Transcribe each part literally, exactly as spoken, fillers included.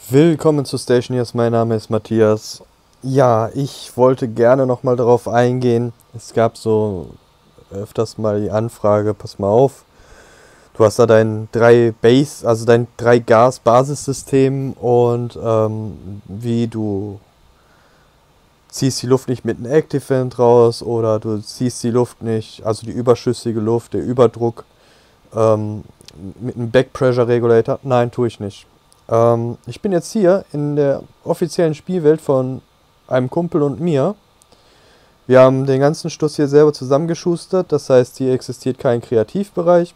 Willkommen zu Stationeers, mein Name ist Matthias. Ja, ich wollte gerne nochmal darauf eingehen. Es gab so öfters mal die Anfrage, pass mal auf, du hast da dein drei Base, also dein drei Gas Basissystem und ähm, wie du ziehst die Luft nicht mit einem Active Vent raus oder du ziehst die Luft nicht, also die überschüssige Luft, der Überdruck ähm, mit einem Back Pressure Regulator. Nein, tue ich nicht. Ähm, ich bin jetzt hier in der offiziellen Spielwelt von einem Kumpel und mir. Wir haben den ganzen Stuss hier selber zusammengeschustert, das heißt, hier existiert kein Kreativbereich.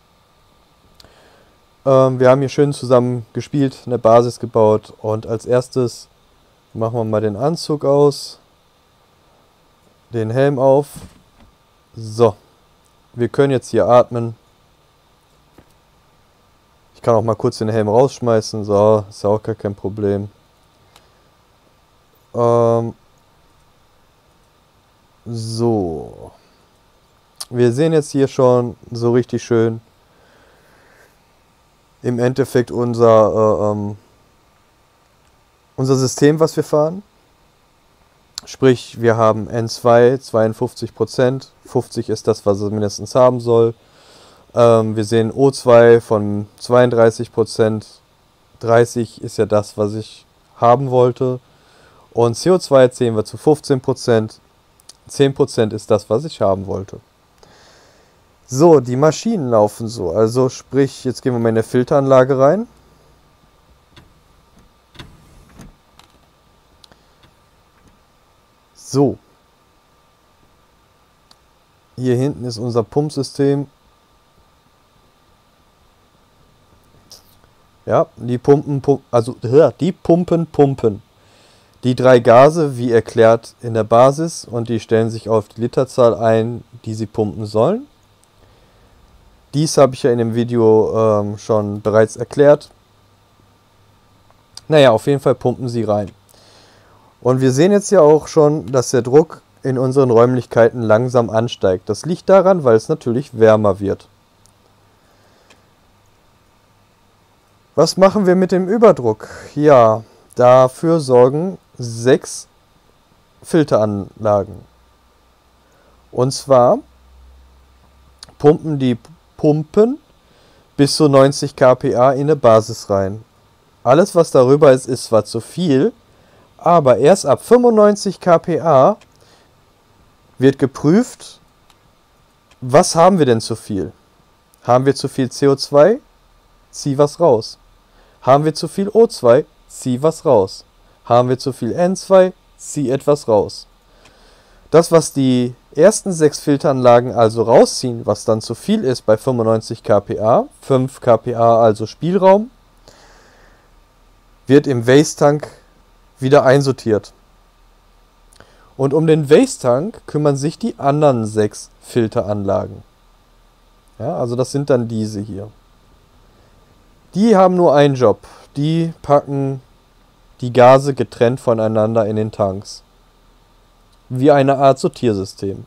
Ähm, wir haben hier schön zusammen gespielt, eine Basis gebaut und als erstes machen wir mal den Anzug aus, den Helm auf. So, wir können jetzt hier atmen. Ich kann auch mal kurz den Helm rausschmeißen, so, ist ja auch gar kein Problem. Ähm, so. Wir sehen jetzt hier schon so richtig schön im Endeffekt unser, äh, ähm, unser System, was wir fahren. Sprich, wir haben N zwei, zweiundfünfzig Prozent, fünfzig ist das, was es mindestens haben soll. Ähm, wir sehen O zwei von zweiunddreißig Prozent, dreißig ist ja das, was ich haben wollte. Und C O zwei zählen wir zu fünfzehn Prozent, zehn Prozent ist das, was ich haben wollte. So, die Maschinen laufen so, also sprich, jetzt gehen wir mal in eine Filteranlage rein. So. Hier hinten ist unser Pumpsystem. Ja, die Pumpen, pumpen, also die Pumpen pumpen. Die drei Gase, wie erklärt in der Basis, und die stellen sich auf die Literzahl ein, die sie pumpen sollen. Dies habe ich ja in dem Video ähm, schon bereits erklärt. Naja, auf jeden Fall pumpen sie rein. Und wir sehen jetzt ja auch schon, dass der Druck in unseren Räumlichkeiten langsam ansteigt. Das liegt daran, weil es natürlich wärmer wird. Was machen wir mit dem Überdruck? Ja, dafür sorgen sechs Filteranlagen. Und zwar pumpen die Pumpen bis zu neunzig Kilometer pro Stunde in eine Basis rein. Alles, was darüber ist, ist zwar zu viel, aber erst ab fünfundneunzig Kilometer pro Stunde wird geprüft, was haben wir denn zu viel? Haben wir zu viel C O zwei? Zieh was raus. Haben wir zu viel O zwei? Zieh was raus. Haben wir zu viel N zwei? Zieh etwas raus. Das, was die ersten sechs Filteranlagen also rausziehen, was dann zu viel ist bei fünfundneunzig Kilometer pro Stunde, fünf Kilometer pro Stunde also Spielraum, wird im Waste-Tank wieder einsortiert. Und um den Waste-Tank kümmern sich die anderen sechs Filteranlagen. Ja, also das sind dann diese hier. Die haben nur einen Job. Die packen die Gase getrennt voneinander in den Tanks. Wie eine Art Sortiersystem.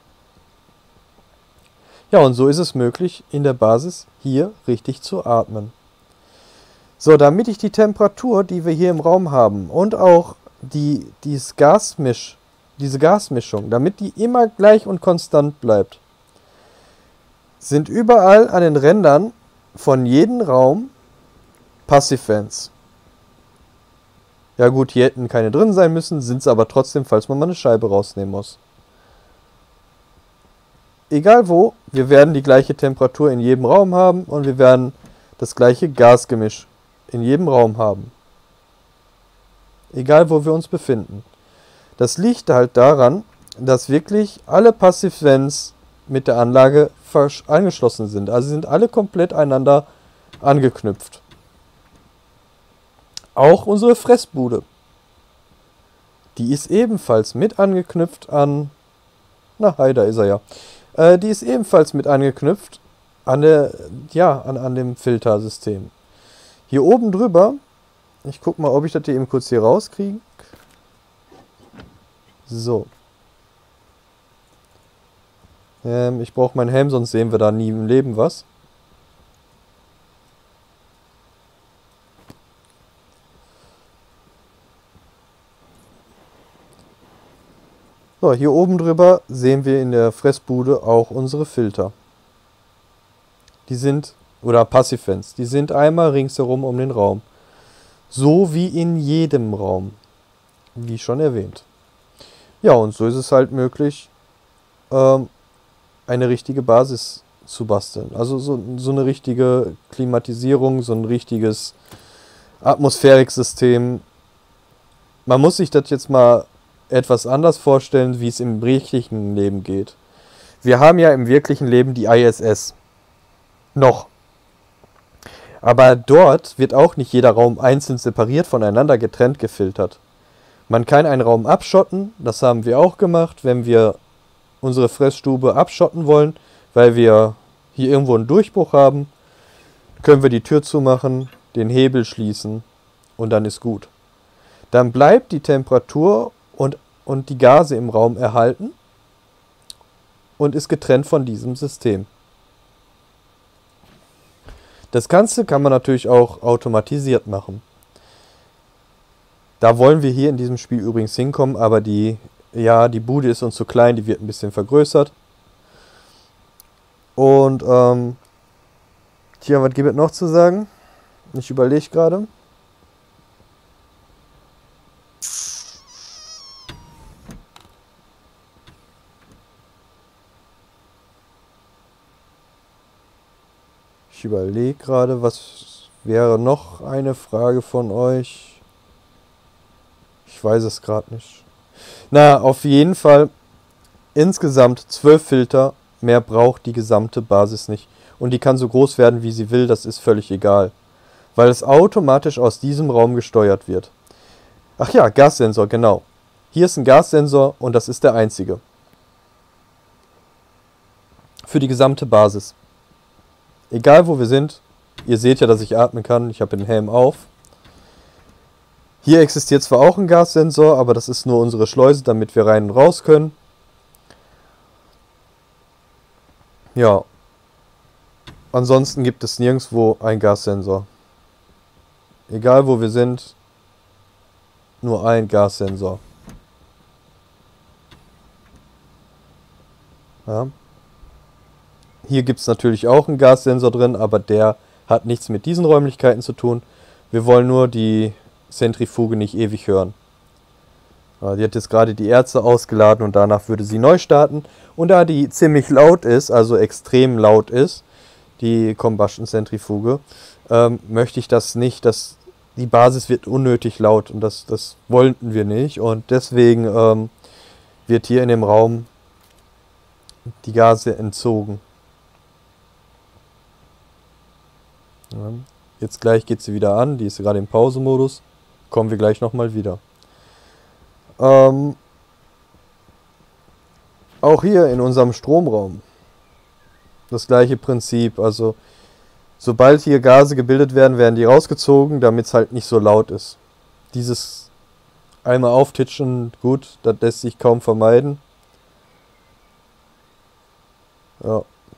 Ja, und so ist es möglich, in der Basis hier richtig zu atmen. So, damit ich die Temperatur, die wir hier im Raum haben, und auch die, dieses Gasmisch, diese Gasmischung, damit die immer gleich und konstant bleibt, sind überall an den Rändern von jedem Raum Passivvents. Ja gut, hier hätten keine drin sein müssen, sind es aber trotzdem, falls man mal eine Scheibe rausnehmen muss. Egal wo, wir werden die gleiche Temperatur in jedem Raum haben und wir werden das gleiche Gasgemisch in jedem Raum haben. Egal wo wir uns befinden. Das liegt halt daran, dass wirklich alle Passivvents mit der Anlage angeschlossen sind. Also sind alle komplett einander angeknüpft. Auch unsere Fressbude. Die ist ebenfalls mit angeknüpft an... Na, hi, da ist er ja. Äh, die ist ebenfalls mit angeknüpft an, der, ja, an, an dem Filtersystem. Hier oben drüber, ich guck mal, ob ich das hier eben kurz hier rauskriege. So. Ähm, ich brauche meinen Helm, sonst sehen wir da nie im Leben was. So, hier oben drüber sehen wir in der Fressbude auch unsere Filter. Die sind, oder Passivvents, die sind einmal ringsherum um den Raum. So wie in jedem Raum, wie schon erwähnt. Ja, und so ist es halt möglich, ähm, eine richtige Basis zu basteln. Also so, so eine richtige Klimatisierung, so ein richtiges Atmosphäriksystem. Man muss sich das jetzt mal etwas anders vorstellen, wie es im wirklichen Leben geht. Wir haben ja im wirklichen Leben die I S S. Noch. Aber dort wird auch nicht jeder Raum einzeln separiert voneinander getrennt gefiltert. Man kann einen Raum abschotten, das haben wir auch gemacht, wenn wir unsere Fressstube abschotten wollen, weil wir hier irgendwo einen Durchbruch haben, können wir die Tür zumachen, den Hebel schließen und dann ist gut. Dann bleibt die Temperatur und, und die Gase im Raum erhalten und ist getrennt von diesem System. Das Ganze kann man natürlich auch automatisiert machen. Da wollen wir hier in diesem Spiel übrigens hinkommen, aber die, ja, die Bude ist uns zu klein, die wird ein bisschen vergrößert. Und, ähm, tja, was gibt es noch zu sagen? Ich überlege gerade. Ich überlege gerade, was wäre noch eine Frage von euch? Ich weiß es gerade nicht. Na, auf jeden Fall insgesamt zwölf Filter. Mehr braucht die gesamte Basis nicht. Und die kann so groß werden, wie sie will, das ist völlig egal. Weil es automatisch aus diesem Raum gesteuert wird. Ach ja, Gassensor, genau. Hier ist ein Gassensor und das ist der einzige. Für die gesamte Basis. Egal wo wir sind, ihr seht ja, dass ich atmen kann, ich habe den Helm auf. Hier existiert zwar auch ein Gassensor, aber das ist nur unsere Schleuse, damit wir rein und raus können. Ja. Ansonsten gibt es nirgendwo einen Gassensor. Egal wo wir sind, nur ein Gassensor. Ja. Hier gibt es natürlich auch einen Gassensor drin, aber der hat nichts mit diesen Räumlichkeiten zu tun. Wir wollen nur die Zentrifuge nicht ewig hören. Die hat jetzt gerade die Erze ausgeladen und danach würde sie neu starten. Und da die ziemlich laut ist, also extrem laut ist, die Combustion-Zentrifuge, ähm, möchte ich das nicht, dass die Basis wird unnötig laut und das, das wollten wir nicht. Und deswegen ähm, wird hier in dem Raum die Gase entzogen. Ja. Jetzt gleich geht sie wieder an, die ist gerade im Pausemodus. Kommen wir gleich nochmal wieder. Ähm, auch hier in unserem Stromraum das gleiche Prinzip. Also sobald hier Gase gebildet werden, werden die rausgezogen, damit es halt nicht so laut ist. Dieses einmal auftitschen, gut, das lässt sich kaum vermeiden. Ja.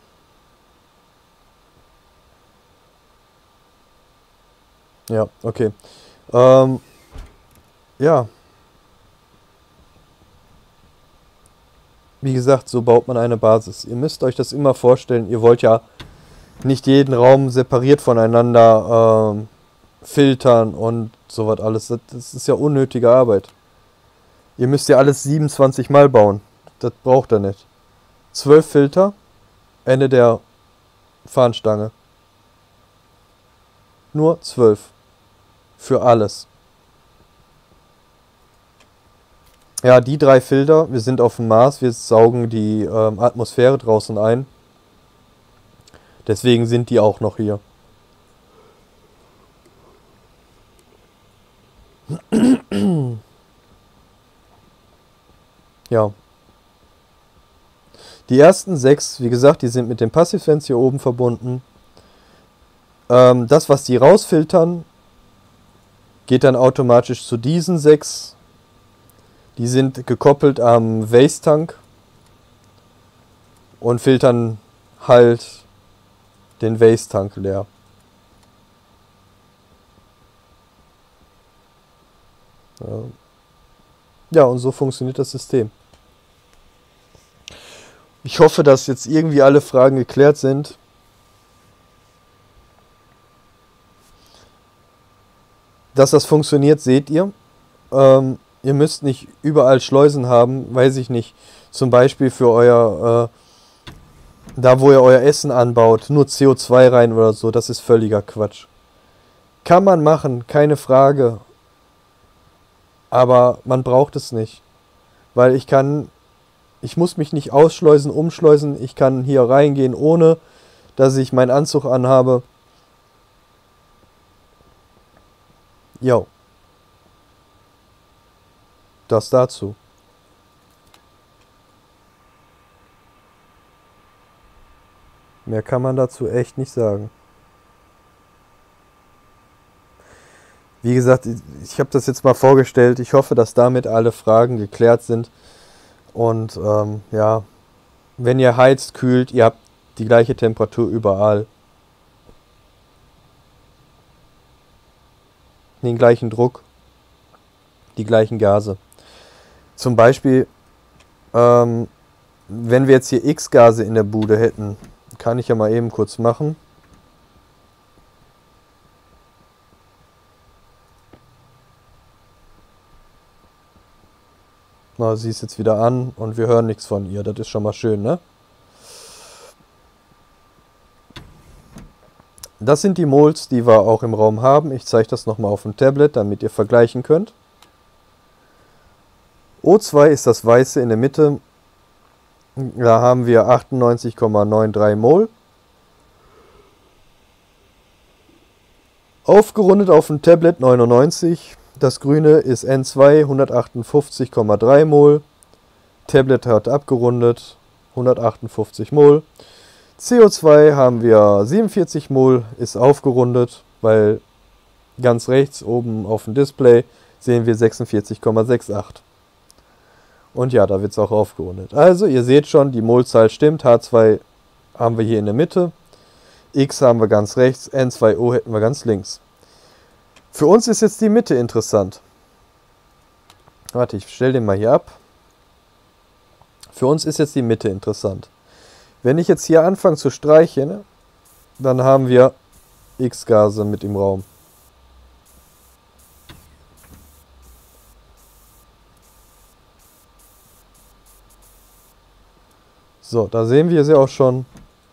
Ja, okay. Ähm, ja. Wie gesagt, so baut man eine Basis. Ihr müsst euch das immer vorstellen, ihr wollt ja nicht jeden Raum separiert voneinander ähm, filtern und sowas alles. Das, das ist ja unnötige Arbeit. Ihr müsst ja alles siebenundzwanzig Mal bauen. Das braucht ihr nicht. zwölf Filter, Ende der Fahnenstange. Nur zwölf. Für alles. Ja, die drei Filter, wir sind auf dem Mars, wir saugen die ähm, Atmosphäre draußen ein. Deswegen sind die auch noch hier. Ja. Die ersten sechs, wie gesagt, die sind mit den Passivvents hier oben verbunden. Ähm, das, was die rausfiltern, geht dann automatisch zu diesen sechs. Die sind gekoppelt am Waste-Tank und filtern halt den Waste-Tank leer. Ja, und so funktioniert das System. Ich hoffe, dass jetzt irgendwie alle Fragen geklärt sind. Dass das funktioniert, seht ihr. Ähm, ihr müsst nicht überall Schleusen haben, weiß ich nicht. Zum Beispiel für euer, äh, da wo ihr euer Essen anbaut, nur C O zwei rein oder so. Das ist völliger Quatsch. Kann man machen, keine Frage. Aber man braucht es nicht. Weil ich kann, ich muss mich nicht ausschleusen, umschleusen. Ich kann hier reingehen, ohne dass ich meinen Anzug anhabe. Jo. Das dazu. Mehr kann man dazu echt nicht sagen. Wie gesagt, ich habe das jetzt mal vorgestellt. Ich hoffe, dass damit alle Fragen geklärt sind. Und ähm, ja, wenn ihr heizt, kühlt, ihr habt die gleiche Temperatur überall. Den gleichen Druck, die gleichen Gase. Zum Beispiel, ähm, wenn wir jetzt hier X-Gase in der Bude hätten, kann ich ja mal eben kurz machen. Na, sie ist jetzt wieder an und wir hören nichts von ihr. Das ist schon mal schön, ne? Das sind die Mols, die wir auch im Raum haben. Ich zeige das nochmal auf dem Tablet, damit ihr vergleichen könnt. O zwei ist das Weiße in der Mitte. Da haben wir achtundneunzig Komma dreiundneunzig Mol. Aufgerundet auf dem Tablet neunundneunzig. Das Grüne ist N zwei, hundertachtundfünfzig Komma drei Mol. Tablet hat abgerundet, hundertachtundfünfzig Mol. C O zwei haben wir siebenundvierzig Mol, ist aufgerundet, weil ganz rechts oben auf dem Display sehen wir sechsundvierzig Komma achtundsechzig. Und ja, da wird es auch aufgerundet. Also ihr seht schon, die Molzahl stimmt. H zwei haben wir hier in der Mitte. X haben wir ganz rechts. N zwei O hätten wir ganz links. Für uns ist jetzt die Mitte interessant. Warte, ich stelle den mal hier ab. Für uns ist jetzt die Mitte interessant. Wenn ich jetzt hier anfange zu streichen, dann haben wir X-Gase mit im Raum. So, da sehen wir sie auch schon.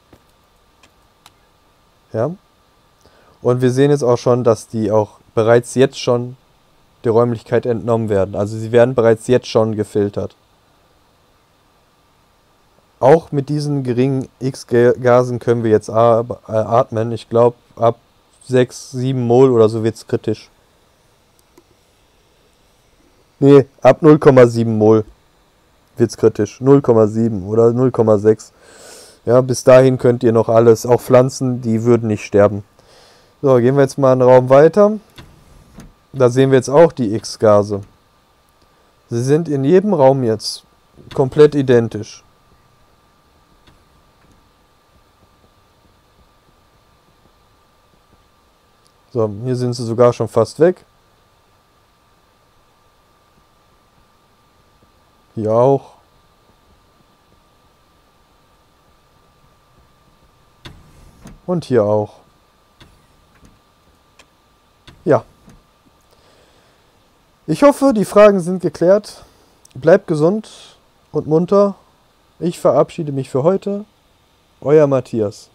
Ja. Und wir sehen jetzt auch schon, dass die auch bereits jetzt schon der Räumlichkeit entnommen werden. Also sie werden bereits jetzt schon gefiltert. Auch mit diesen geringen X-Gasen können wir jetzt atmen. Ich glaube, ab sechs, sieben Mol oder so wird es kritisch. Nee, ab null Komma sieben Mol wird es kritisch. null Komma sieben oder null Komma sechs. Ja, bis dahin könnt ihr noch alles, auch Pflanzen, die würden nicht sterben. So, gehen wir jetzt mal einen Raum weiter. Da sehen wir jetzt auch die X-Gase. Sie sind in jedem Raum jetzt komplett identisch. So, hier sind sie sogar schon fast weg. Hier auch. Und hier auch. Ja. Ich hoffe, die Fragen sind geklärt. Bleibt gesund und munter. Ich verabschiede mich für heute. Euer Matthias.